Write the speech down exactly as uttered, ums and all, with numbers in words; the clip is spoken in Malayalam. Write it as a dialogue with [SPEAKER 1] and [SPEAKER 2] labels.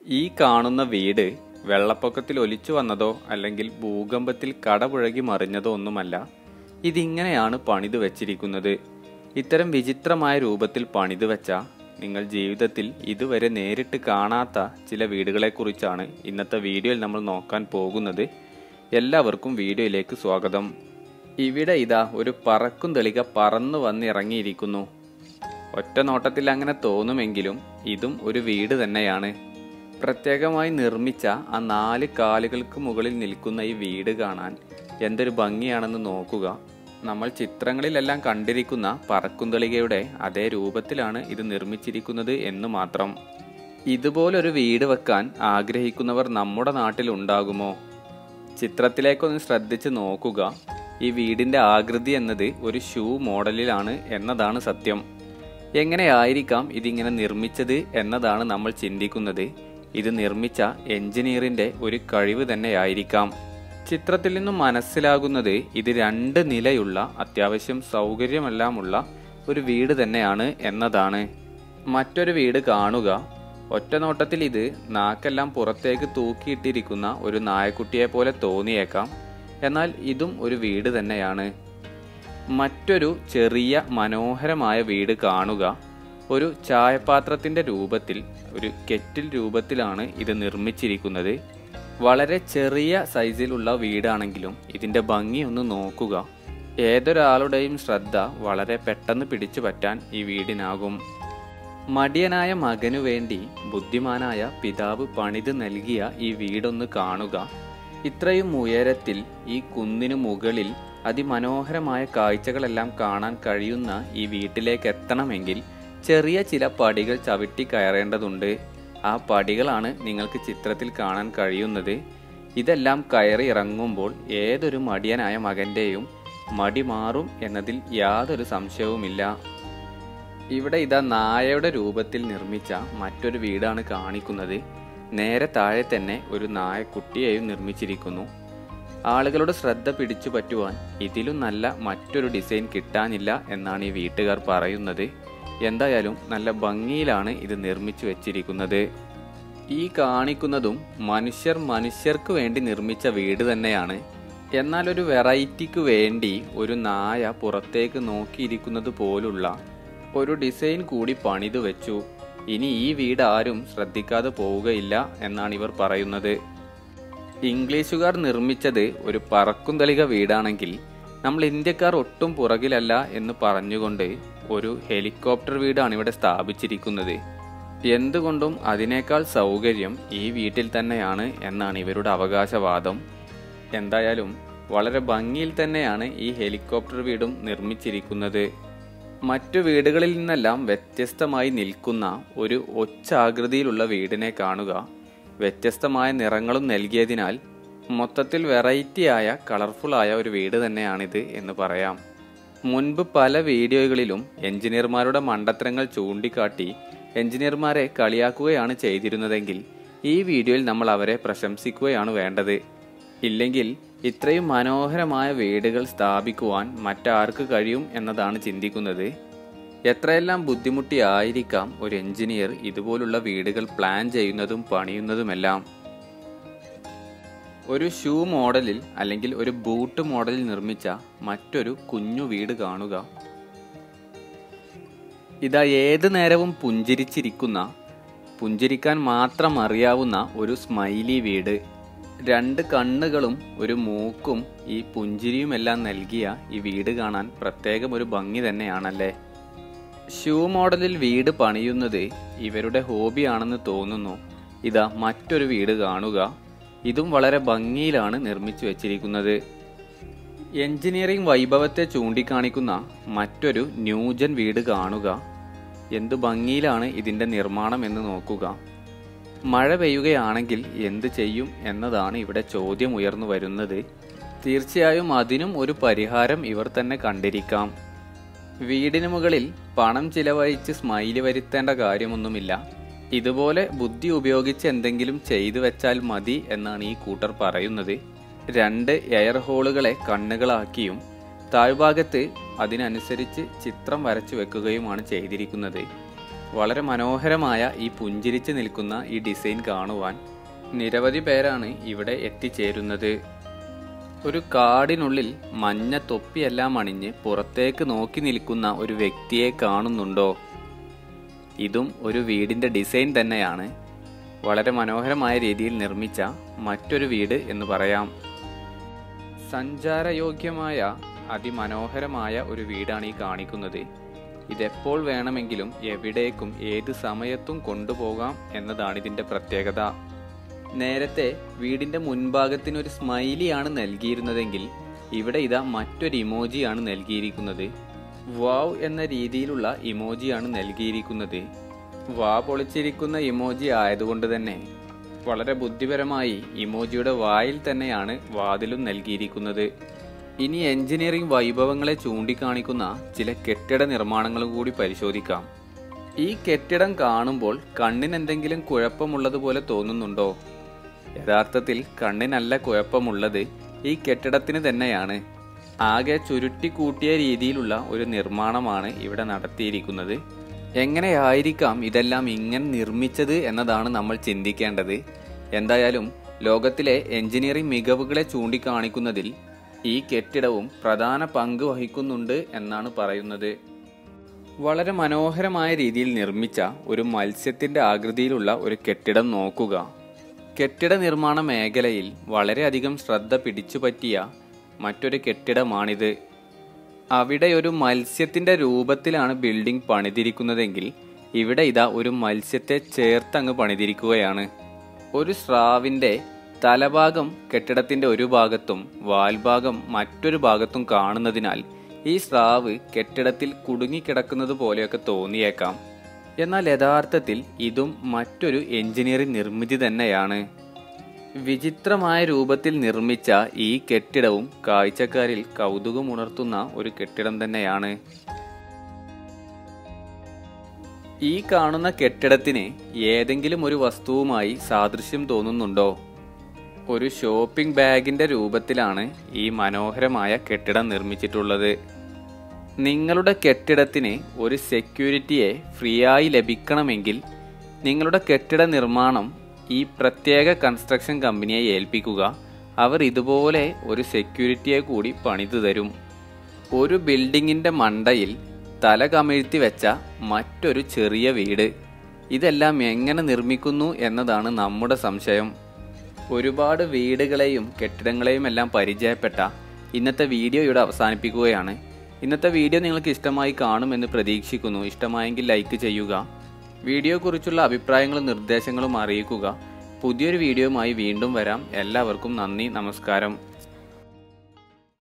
[SPEAKER 1] ഈ കാണുന്ന വീട് വെള്ളപ്പൊക്കത്തിൽ ഒലിച്ചു വന്നതോ അല്ലെങ്കിൽ ഭൂകമ്പത്തിൽ കടപുഴകി മറിഞ്ഞതോ ഒന്നുമല്ല. ഇതിങ്ങനെയാണ് പണിതു വെച്ചിരിക്കുന്നത്. ഇത്തരം വിചിത്രമായ രൂപത്തിൽ പണിതു വെച്ച നിങ്ങൾ ജീവിതത്തിൽ ഇതുവരെ നേരിട്ട് കാണാത്ത ചില വീടുകളെക്കുറിച്ചാണ് ഇന്നത്തെ വീഡിയോയിൽ നമ്മൾ നോക്കാൻ പോകുന്നത്. എല്ലാവർക്കും വീഡിയോയിലേക്ക് സ്വാഗതം. ഇവിടെ ഇതാ ഒരു പറക്കും തെളിക പറന്നു വന്നിറങ്ങിയിരിക്കുന്നു. ഒറ്റ നോട്ടത്തിൽ അങ്ങനെ തോന്നുമെങ്കിലും ഇതും ഒരു വീട് തന്നെയാണ്. പ്രത്യേകമായി നിർമ്മിച്ച ആ നാല് കാലുകൾക്ക് മുകളിൽ നിൽക്കുന്ന ഈ വീട് കാണാൻ എന്തൊരു ഭംഗിയാണെന്ന് നോക്കുക. നമ്മൾ ചിത്രങ്ങളിലെല്ലാം കണ്ടിരിക്കുന്ന പറക്കുംതളികയുടെ അതേ രൂപത്തിലാണ് ഇത് നിർമ്മിച്ചിരിക്കുന്നത് എന്ന് മാത്രം. ഇതുപോലൊരു വീട് വെക്കാൻ ആഗ്രഹിക്കുന്നവർ നമ്മുടെ നാട്ടിൽ ഉണ്ടാകുമോ? ചിത്രത്തിലേക്കൊന്ന് ശ്രദ്ധിച്ച് നോക്കുക. ഈ വീടിന്റെ ആകൃതി എന്നത് ഒരു ഷൂ മോഡലിലാണ് എന്നതാണ് സത്യം. എങ്ങനെയായിരിക്കാം ഇതിങ്ങനെ നിർമ്മിച്ചത് എന്നതാണ് നമ്മൾ ചിന്തിക്കുന്നത്. ഇത് നിർമ്മിച്ച എഞ്ചിനീയറിന്റെ ഒരു കഴിവ് തന്നെയായിരിക്കാം. ചിത്രത്തിൽ നിന്നും മനസ്സിലാകുന്നത് ഇത് രണ്ട് നിലയുള്ള അത്യാവശ്യം സൗകര്യമെല്ലാമുള്ള ഒരു വീട് തന്നെയാണ് എന്നതാണ്. മറ്റൊരു വീട് കാണുക. ഒറ്റ നോട്ടത്തിൽ ഇത് നാക്കെല്ലാം പുറത്തേക്ക് തൂക്കിയിട്ടിരിക്കുന്ന ഒരു നായക്കുട്ടിയെ പോലെ തോന്നിയേക്കാം. എന്നാൽ ഇതും ഒരു വീട് തന്നെയാണ്. മറ്റൊരു ചെറിയ മനോഹരമായ വീട് കാണുക. ഒരു ചായപാത്രത്തിന്റെ രൂപത്തിൽ, ഒരു കെറ്റിൽ രൂപത്തിലാണ് ഇത് നിർമ്മിച്ചിരിക്കുന്നത്. വളരെ ചെറിയ സൈസിലുള്ള വീടാണെങ്കിലും ഇതിന്റെ ഭംഗി ഒന്ന് നോക്കുക. ഏതൊരാളുടെയും ശ്രദ്ധ വളരെ പെട്ടെന്ന് പിടിച്ചു പറ്റാൻ ഈ വീടിനാകും. മടിയനായ മകനു വേണ്ടി ബുദ്ധിമാനായ പിതാവ് പണിത് നൽകിയ ഈ വീടൊന്ന് കാണുക. ഇത്രയും ഉയരത്തിൽ ഈ കുന്നിനു മുകളിൽ അതിമനോഹരമായ കാഴ്ചകളെല്ലാം കാണാൻ കഴിയുന്ന ഈ വീട്ടിലേക്ക് എത്തണമെങ്കിൽ ചെറിയ ചില പടികൾ ചവിട്ടി കയറേണ്ടതുണ്ട്. ആ പടികളാണ് നിങ്ങൾക്ക് ചിത്രത്തിൽ കാണാൻ കഴിയുന്നത്. ഇതെല്ലാം കയറി ഇറങ്ങുമ്പോൾ ഏതൊരു മടിയനായ മകന്റെയും മടി മാറും എന്നതിൽ യാതൊരു സംശയവുമില്ല. ഇവിടെ ഇതാ നായയുടെ രൂപത്തിൽ നിർമ്മിച്ച മറ്റൊരു വീടാണ് കാണിക്കുന്നത്. നേരെ താഴെ തന്നെ ഒരു നായക്കുട്ടിയെയും നിർമ്മിച്ചിരിക്കുന്നു. ആളുകളുടെ ശ്രദ്ധ പിടിച്ചു പറ്റുവാൻ ഇതിലും നല്ല മറ്റൊരു ഡിസൈൻ കിട്ടാനില്ല എന്നാണ് ഈ വീട്ടുകാർ പറയുന്നത്. എന്തായാലും നല്ല ഭംഗിയിലാണ് ഇത് നിർമ്മിച്ചു വെച്ചിരിക്കുന്നത്. ഈ കാണിക്കുന്നതും മനുഷ്യർ മനുഷ്യർക്ക് വേണ്ടി നിർമ്മിച്ച വീട് തന്നെയാണ്. എന്നാൽ ഒരു വെറൈറ്റിക്ക് വേണ്ടി ഒരു നായ പുറത്തേക്ക് നോക്കിയിരിക്കുന്നത് പോലുള്ള ഒരു ഡിസൈൻ കൂടി പണിതു വെച്ചു. ഇനി ഈ വീട് ആരും ശ്രദ്ധിക്കാതെ പോവുകയില്ല എന്നാണ് ഇവർ പറയുന്നത്. ഇംഗ്ലീഷുകാർ നിർമ്മിച്ചത് ഒരു പറക്കുംതളിക വീടാണെങ്കിൽ നമ്മൾ ഇന്ത്യക്കാർ ഒട്ടും പുറകിലല്ല എന്ന് പറഞ്ഞുകൊണ്ട് ഒരു ഹെലികോപ്റ്റർ വീടാണ് ഇവിടെ സ്ഥാപിച്ചിരിക്കുന്നത്. എന്തുകൊണ്ടും അതിനേക്കാൾ സൗകര്യം ഈ വീട്ടിൽ തന്നെയാണ് എന്നാണ് ഇവരുടെ അവകാശവാദം. എന്തായാലും വളരെ ഭംഗിയിൽ തന്നെയാണ് ഈ ഹെലികോപ്റ്റർ വീടും നിർമ്മിച്ചിരിക്കുന്നത്. മറ്റു വീടുകളിൽ നിന്നെല്ലാം വ്യത്യസ്തമായി നിൽക്കുന്ന ഒരു ഒച്ചാകൃതിയിലുള്ള വീടിനെ കാണുക. വ്യത്യസ്തമായ നിറങ്ങളും നൽകിയതിനാൽ മൊത്തത്തിൽ വെറൈറ്റിയായ കളർഫുള്ളായ ഒരു വീട് തന്നെയാണിത് എന്ന് പറയാം. മുൻപ് പല വീഡിയോകളിലും എഞ്ചിനീയർമാരുടെ മണ്ടത്തരങ്ങൾ ചൂണ്ടിക്കാട്ടി എഞ്ചിനീയർമാരെ കളിയാക്കുകയാണ് ചെയ്തിരുന്നതെങ്കിൽ ഈ വീഡിയോയിൽ നമ്മൾ അവരെ പ്രശംസിക്കുകയാണ് വേണ്ടത്. ഇല്ലെങ്കിൽ ഇത്രയും മനോഹരമായ വീടുകൾ സ്ഥാപിക്കുവാൻ മറ്റാർക്ക് കഴിയും എന്നതാണ് ചിന്തിക്കുന്നത്. എത്രയെല്ലാം ബുദ്ധിമുട്ടിയായിരിക്കാം ഒരു എഞ്ചിനീയർ ഇതുപോലുള്ള വീടുകൾ പ്ലാൻ ചെയ്യുന്നതും പണിയുന്നതുമെല്ലാം. ഒരു ഷൂ മോഡലിൽ അല്ലെങ്കിൽ ഒരു ബൂട്ട് മോഡലിൽ നിർമ്മിച്ച മറ്റൊരു കുഞ്ഞു വീട് കാണുക. ഇതാ ഏത് നേരവും പുഞ്ചിരിച്ചിരിക്കുന്ന, പുഞ്ചിരിക്കാൻ മാത്രം അറിയാവുന്ന ഒരു സ്മൈലി വീട്. രണ്ട് കണ്ണുകളും ഒരു മൂക്കും ഈ പുഞ്ചിരിയുമെല്ലാം നൽകിയ ഈ വീട് കാണാൻ പ്രത്യേകം ഒരു ഭംഗി തന്നെയാണല്ലേ. ഷൂ മോഡലിൽ വീട് പണിയുന്നത് ഇവരുടെ ഹോബിയാണെന്ന് തോന്നുന്നു. ഇതാ മറ്റൊരു വീട് കാണുക. ഇതും വളരെ ഭംഗിയിലാണ് നിർമ്മിച്ചു വെച്ചിരിക്കുന്നത്. എഞ്ചിനീയറിംഗ് വൈഭവത്തെ ചൂണ്ടിക്കാണിക്കുന്ന മറ്റൊരു ന്യൂജൻ വീട് കാണുക. എന്തു ഭംഗിയിലാണ് ഇതിന്റെ നിർമ്മാണം എന്ന് നോക്കുക. മഴ പെയ്യുകയാണെങ്കിൽ എന്ത് ചെയ്യും എന്നതാണ് ഇവിടെ ചോദ്യം ഉയർന്നു വരുന്നത്. തീർച്ചയായും അതിനും ഒരു പരിഹാരം ഇവർ തന്നെ കണ്ടിരിക്കാം. വീടിന് മുകളിൽ പണം ചിലവഴിച്ച് സ്മൈലി വരുത്തേണ്ട കാര്യമൊന്നുമില്ല. ഇതുപോലെ ബുദ്ധി ഉപയോഗിച്ച് എന്തെങ്കിലും ചെയ്തു വെച്ചാൽ മതി എന്നാണ് ഈ കൂട്ടർ പറയുന്നത്. രണ്ട് എയർ ഹോളുകളെ കണ്ണുകളാക്കിയും താഴ്ഭാഗത്ത് അതിനനുസരിച്ച് ചിത്രം വരച്ചു വെക്കുകയുമാണ് ചെയ്തിരിക്കുന്നത്. വളരെ മനോഹരമായ ഈ പുഞ്ചിരിച്ച് നിൽക്കുന്ന ഈ ഡിസൈൻ കാണുവാൻ നിരവധി പേരാണ് ഇവിടെ എത്തിച്ചേരുന്നത്. ഒരു കാടിനുള്ളിൽ മഞ്ഞ തൊപ്പിയെല്ലാം അണിഞ്ഞ് പുറത്തേക്ക് നോക്കി നിൽക്കുന്ന ഒരു വ്യക്തിയെ കാണുന്നുണ്ടോ? ഇതും ഒരു വീടിൻ്റെ ഡിസൈൻ തന്നെയാണ്. വളരെ മനോഹരമായ രീതിയിൽ നിർമ്മിച്ച മറ്റൊരു വീട് എന്ന് പറയാം. സഞ്ചാരയോഗ്യമായ അതിമനോഹരമായ ഒരു വീടാണ് ഈ കാണിക്കുന്നത്. ഇതെപ്പോൾ വേണമെങ്കിലും എവിടേക്കും ഏത് സമയത്തും കൊണ്ടുപോകാം എന്നതാണ് ഇതിൻ്റെ പ്രത്യേകത. നേരത്തെ വീടിൻ്റെ മുൻഭാഗത്തിനൊരു സ്മൈലിയാണ് നൽകിയിരുന്നതെങ്കിൽ ഇവിടെ ഇതാ മറ്റൊരു ഇമോജിയാണ് നൽകിയിരിക്കുന്നത്. വാവ് എന്ന രീതിയിലുള്ള ഇമോജിയാണ് നൽകിയിരിക്കുന്നത്. വാ പൊളിച്ചിരിക്കുന്ന ഇമോജി ആയതുകൊണ്ട് തന്നെ വളരെ ബുദ്ധിപരമായി ഇമോജിയുടെ വായിൽ തന്നെയാണ് വാതിലും നൽകിയിരിക്കുന്നത്. ഇനി എഞ്ചിനീയറിംഗ് വൈഭവങ്ങളെ ചൂണ്ടിക്കാണിക്കുന്ന ചില കെട്ടിട നിർമ്മാണങ്ങളും കൂടി പരിശോധിക്കാം. ഈ കെട്ടിടം കാണുമ്പോൾ കണ്ണിനെന്തെങ്കിലും കുഴപ്പമുള്ളതുപോലെ തോന്നുന്നുണ്ടോ? യഥാർത്ഥത്തിൽ കണ്ണിനല്ല കുഴപ്പമുള്ളത്, ഈ കെട്ടിടത്തിന് തന്നെയാണ്. ആകെ ചുരുട്ടിക്കൂട്ടിയ രീതിയിലുള്ള ഒരു നിർമ്മാണമാണ് ഇവിടെ നടത്തിയിരിക്കുന്നത്. എങ്ങനെയായിരിക്കാം ഇതെല്ലാം ഇങ്ങനെ നിർമ്മിച്ചത് എന്നതാണ് നമ്മൾ ചിന്തിക്കേണ്ടത്. എന്തായാലും ലോകത്തിലെ എഞ്ചിനീയറിംഗ് മികവുകളെ ചൂണ്ടിക്കാണിക്കുന്നതിൽ ഈ കെട്ടിടവും പ്രധാന പങ്ക് വഹിക്കുന്നുണ്ട് എന്നാണ് പറയുന്നത്. വളരെ മനോഹരമായ രീതിയിൽ നിർമ്മിച്ച ഒരു മത്സ്യത്തിൻ്റെ ആകൃതിയിലുള്ള ഒരു കെട്ടിടം നോക്കുക. കെട്ടിട നിർമ്മാണ മേഖലയിൽ വളരെയധികം ശ്രദ്ധ പിടിച്ചുപറ്റിയ മറ്റൊരു കെട്ടിടമാണിത്. അവിടെ ഒരു മത്സ്യത്തിൻ്റെ രൂപത്തിലാണ് ബിൽഡിംഗ് പണിതിരിക്കുന്നതെങ്കിൽ ഇവിടെ ഇതാ ഒരു മത്സ്യത്തെ ചേർത്തങ്ങ് പണിതിരിക്കുകയാണ്. ഒരു സ്രാവിൻ്റെ തലഭാഗം കെട്ടിടത്തിൻ്റെ ഒരു ഭാഗത്തും വാൽഭാഗം മറ്റൊരു ഭാഗത്തും കാണുന്നതിനാൽ ഈ സ്രാവ് കെട്ടിടത്തിൽ കുടുങ്ങിക്കിടക്കുന്നത് പോലെയൊക്കെ തോന്നിയേക്കാം. എന്നാൽ യഥാർത്ഥത്തിൽ ഇതും മറ്റൊരു എഞ്ചിനീയറിംഗ് നിർമ്മിതി തന്നെയാണ്. വിചിത്രമായ രൂപത്തിൽ നിർമ്മിച്ച ഈ കെട്ടിടവും കാഴ്ചക്കാരിൽ കൗതുകമുണർത്തുന്ന ഒരു കെട്ടിടം തന്നെയാണ്. ഈ കാണുന്ന കെട്ടിടത്തിന് ഏതെങ്കിലും ഒരു വസ്തുവുമായി സാദൃശ്യം തോന്നുന്നുണ്ടോ? ഒരു ഷോപ്പിംഗ് ബാഗിൻ്റെ രൂപത്തിലാണ് ഈ മനോഹരമായ കെട്ടിടം നിർമ്മിച്ചിട്ടുള്ളത്. നിങ്ങളുടെ കെട്ടിടത്തിന് ഒരു സെക്യൂരിറ്റിയെ ഫ്രീ ആയി ലഭിക്കണമെങ്കിൽ നിങ്ങളുടെ കെട്ടിട നിർമ്മാണം ഈ പ്രത്യേക കൺസ്ട്രക്ഷൻ കമ്പനിയെ ഏൽപ്പിക്കുക. അവർ ഇതുപോലെ ഒരു സെക്യൂരിറ്റിയെ കൂടി പണിതു തരും. ഒരു ബിൽഡിങ്ങിൻ്റെ മണ്ടയിൽ തല കമിഴ്ത്തി വെച്ച മറ്റൊരു ചെറിയ വീട്. ഇതെല്ലാം എങ്ങനെ നിർമ്മിക്കുന്നു എന്നതാണ് നമ്മുടെ സംശയം. ഒരുപാട് വീടുകളെയും കെട്ടിടങ്ങളെയും എല്ലാം പരിചയപ്പെട്ട ഇന്നത്തെ വീഡിയോ ഇവിടെ അവസാനിപ്പിക്കുകയാണ്. ഇന്നത്തെ വീഡിയോ നിങ്ങൾക്ക് ഇഷ്ടമായി കാണുമെന്ന് പ്രതീക്ഷിക്കുന്നു. ഇഷ്ടമായെങ്കിൽ ലൈക്ക് ചെയ്യുക. വീഡിയോയെക്കുറിച്ചുള്ള അഭിപ്രായങ്ങളും നിർദ്ദേശങ്ങളും അറിയിക്കുക. പുതിയൊരു വീഡിയോയുമായി വീണ്ടും വരാം. എല്ലാവർക്കും നന്ദി, നമസ്കാരം.